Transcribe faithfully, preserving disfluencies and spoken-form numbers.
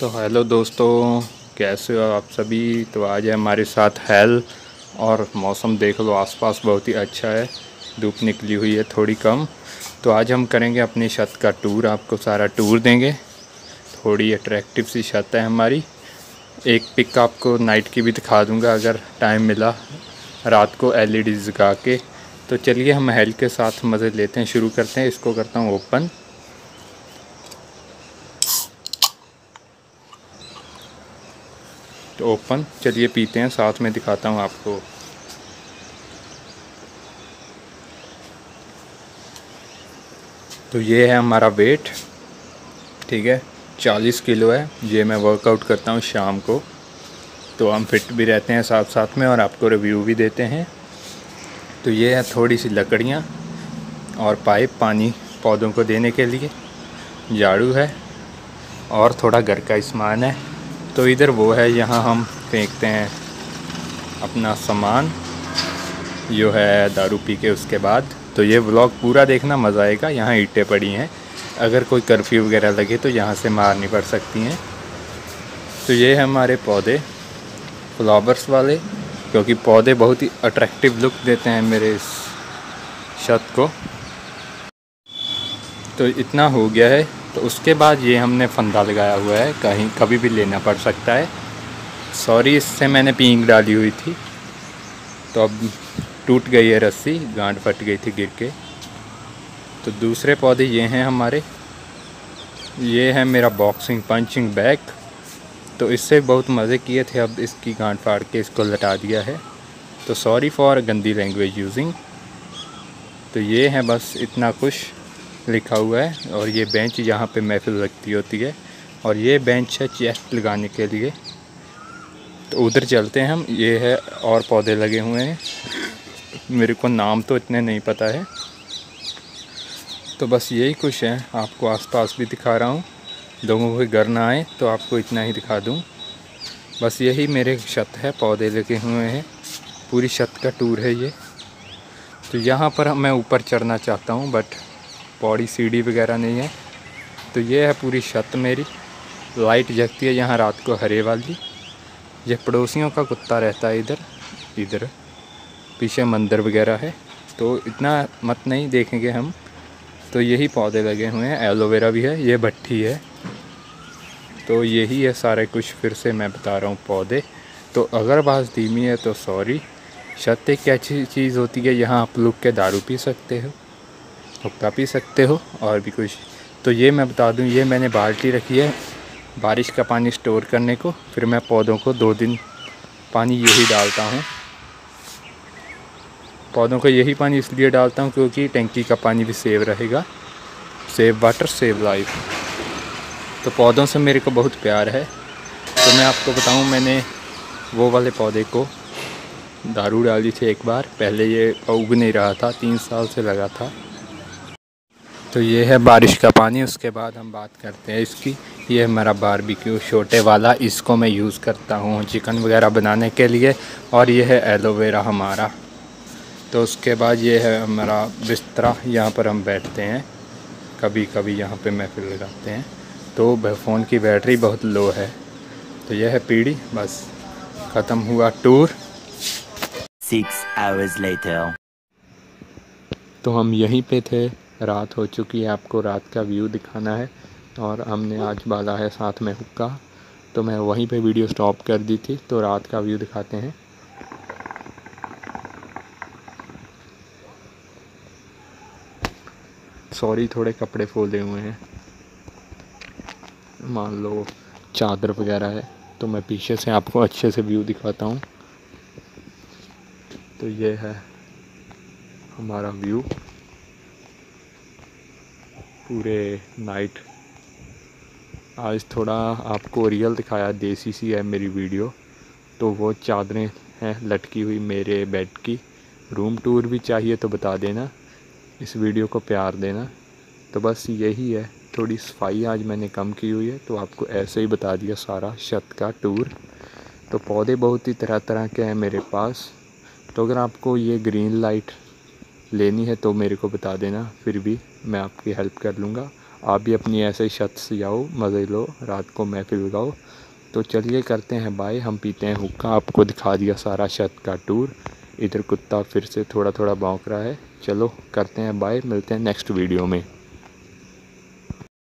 तो हेलो दोस्तों, कैसे हो आप सभी। तो आज है हमारे साथ हेल और मौसम देख लो, आसपास बहुत ही अच्छा है, धूप निकली हुई है थोड़ी कम। तो आज हम करेंगे अपनी छत का टूर, आपको सारा टूर देंगे। थोड़ी अट्रैक्टिव सी छत है हमारी। एक पिक आपको नाइट की भी दिखा दूंगा अगर टाइम मिला रात को एलईडी जगा के। तो चलिए हम हेल के साथ मज़े लेते हैं, शुरू करते हैं। इसको करता हूँ ओपन। तो ओपन, चलिए पीते हैं, साथ में दिखाता हूँ आपको। तो ये है हमारा वेट, ठीक है, चालीस किलो है। ये मैं वर्कआउट करता हूँ शाम को, तो हम फिट भी रहते हैं साथ साथ में और आपको रिव्यू भी देते हैं। तो ये है थोड़ी सी लकड़ियाँ और पाइप पानी पौधों को देने के लिए, झाड़ू है और थोड़ा घर का सामान है। तो इधर वो है, यहाँ हम फेंकते हैं अपना सामान जो है दारू पी के उसके बाद। तो ये व्लॉग पूरा देखना, मज़ा आएगा। यहाँ ईंटें पड़ी हैं, अगर कोई कर्फ्यू वगैरह लगे तो यहाँ से मार नहीं पड़ सकती हैं। तो ये है हमारे पौधे फ्लावर्स वाले, क्योंकि पौधे बहुत ही अट्रैक्टिव लुक देते हैं मेरे इस छत को। तो इतना हो गया है। तो उसके बाद ये हमने फंदा लगाया हुआ है, कहीं कभी भी लेना पड़ सकता है। सॉरी, इससे मैंने पींग डाली हुई थी तो अब टूट गई है रस्सी, गांठ फट गई थी गिर के। तो दूसरे पौधे ये हैं हमारे। ये है मेरा बॉक्सिंग पंचिंग बैग, तो इससे बहुत मज़े किए थे, अब इसकी गांठ फाड़ के इसको लटा दिया है। तो सॉरी फॉर गंदी लैंग्वेज यूजिंग। तो ये है, बस इतना कुछ लिखा हुआ है। और ये बेंच यहाँ पे महफिल लगती होती है, और ये बेंच है चेस्ट लगाने के लिए। तो उधर चलते हैं हम। ये है और पौधे लगे हुए हैं, मेरे को नाम तो इतने नहीं पता है। तो बस यही कुछ है, आपको आसपास भी दिखा रहा हूँ। लोगों के घर ना आए तो आपको इतना ही दिखा दूँ। बस यही मेरे छत है, पौधे लगे हुए हैं, पूरी छत का टूर है ये। तो यहाँ पर मैं ऊपर चढ़ना चाहता हूँ, बट पौड़ी सीढ़ी वगैरह नहीं है। तो ये है पूरी छत मेरी। लाइट जगती है यहाँ रात को हरे वाली। ये पड़ोसियों का कुत्ता रहता है इधर। इधर पीछे मंदिर वगैरह है, तो इतना मत नहीं देखेंगे हम। तो यही पौधे लगे हुए हैं, एलोवेरा भी है, ये भट्टी है। तो यही है सारे कुछ, फिर से मैं बता रहा हूँ पौधे। तो अगर आवाज़ धीमी है तो सॉरी। छत एक अच्छी चीज़ होती है, यहाँ आप लोग के दारू पी सकते हो, हुक्का पी सकते हो और भी कुछ। तो ये मैं बता दूँ, ये मैंने बाल्टी रखी है बारिश का पानी स्टोर करने को। फिर मैं पौधों को दो दिन पानी यही डालता हूँ। पौधों को यही पानी इसलिए डालता हूँ क्योंकि टंकी का पानी भी सेव रहेगा। Save water save life. तो पौधों से मेरे को बहुत प्यार है। तो मैं आपको बताऊँ, मैंने वो वाले पौधे को दारू डाली थी एक बार पहले, ये उग नहीं रहा था, तीन साल से लगा था। तो ये है बारिश का पानी। उसके बाद हम बात करते हैं इसकी। ये है मेरा बारबेक्यू छोटे वाला, इसको मैं यूज़ करता हूँ चिकन वगैरह बनाने के लिए। और ये है एलोवेरा हमारा। तो उसके बाद ये है हमारा बिस्तरा, यहाँ पर हम बैठते हैं, कभी कभी यहाँ पे महफिल लगाते हैं। तो फ़ोन की बैटरी बहुत लो है। तो यह है पीढ़ी। बस ख़त्म हुआ टूर। Six hours later. तो हम यहीं पे थे, रात हो चुकी है, आपको रात का व्यू दिखाना है। और हमने आज बाला है साथ में हुक्का, तो मैं वहीं पे वीडियो स्टॉप कर दी थी। तो रात का व्यू दिखाते हैं। सॉरी, थोड़े कपड़े फोल्डे हुए हैं, मान लो चादर वगैरह है। तो मैं पीछे से आपको अच्छे से व्यू दिखाता हूँ। तो ये है हमारा व्यू पूरे नाइट। आज थोड़ा आपको रियल दिखाया, देसी सी है मेरी वीडियो। तो वो चादरें हैं लटकी हुई मेरे बेड की। रूम टूर भी चाहिए तो बता देना, इस वीडियो को प्यार देना। तो बस यही है, थोड़ी सफाई आज मैंने कम की हुई है, तो आपको ऐसे ही बता दिया सारा छत का टूर। तो पौधे बहुत ही तरह तरह के हैं मेरे पास। तो अगर आपको ये ग्रीन लाइट लेनी है तो मेरे को बता देना, फिर भी मैं आपकी हेल्प कर लूँगा। आप भी अपनी ऐसे ही छत से जाओ, मज़े लो, रात को महफिल गाओ। तो चलिए करते हैं बाय, हम पीते हैं हुक्का। आपको दिखा दिया सारा छत का टूर। इधर कुत्ता फिर से थोड़ा थोड़ा भौंक रहा है। चलो करते हैं बाय, मिलते हैं नेक्स्ट वीडियो में।